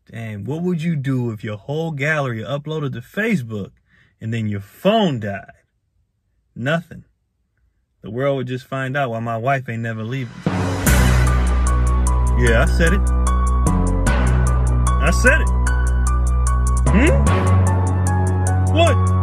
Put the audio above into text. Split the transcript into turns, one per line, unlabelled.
Dang, what would you do if your whole gallery uploaded to Facebook and then your phone died? Nothing. The world would just find out why my wife ain't never leaving. Yeah, I said it. I said it. What?